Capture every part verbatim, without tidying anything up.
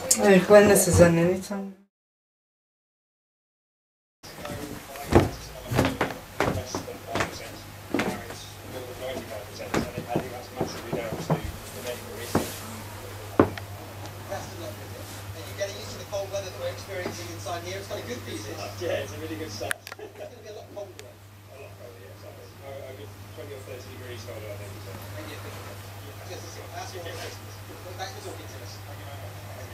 İlk ben de size ne diyeceğim? Experiencing inside here, it's got a good piece. Yeah, it's a really good start. It's going to be a lot colder though. A lot colder, yeah. So a good twenty or thirty degrees colder, I think. So. And you think yeah. Just to see. That's what it is. Thanks for talking to us. Thank you very much.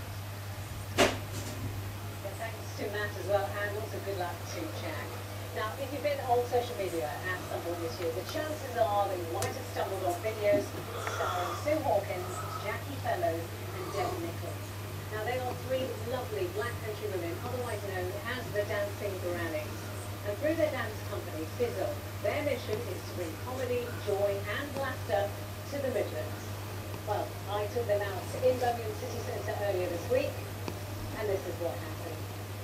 Yeah, thanks to Matt as well, and also good luck to Jack. Now, if you've been on social media at some point this year, the chances are that you might have stumbled on videos starring Sue Hawkins, Jackie Fellows, and Debbie Nichols. Now, they are three lovely black country women, otherwise known as the Dancing Grannies. And through their dance company, Fizzle, their mission is to bring comedy, joy and laughter to the Midlands. Well, I took them out in Birmingham City Centre earlier this week, and this is what happened.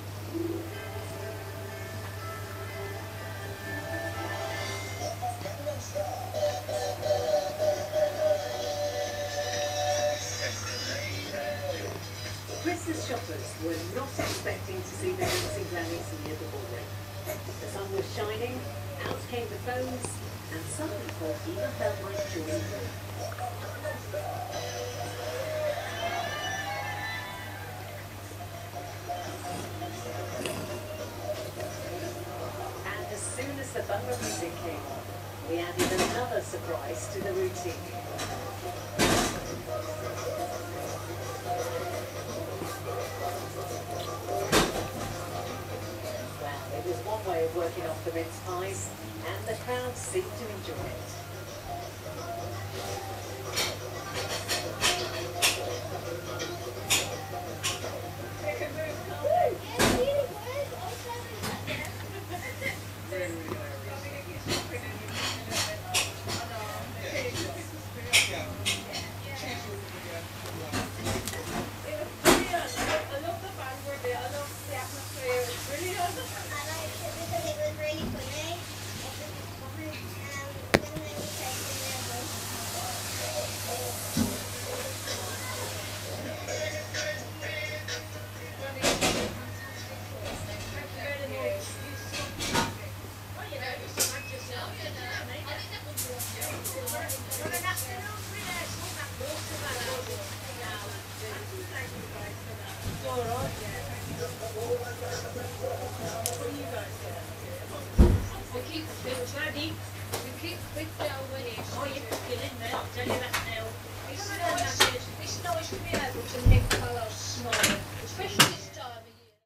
Christmas shoppers were not expecting to see the Dancing Grannies near the building. The sun was shining, out came the phones, and some people even felt like joining them. And as soon as the bumper music came on, we added another surprise to the routine. Well, it was one way of working off the mince pies, and the crowd seemed to enjoy it.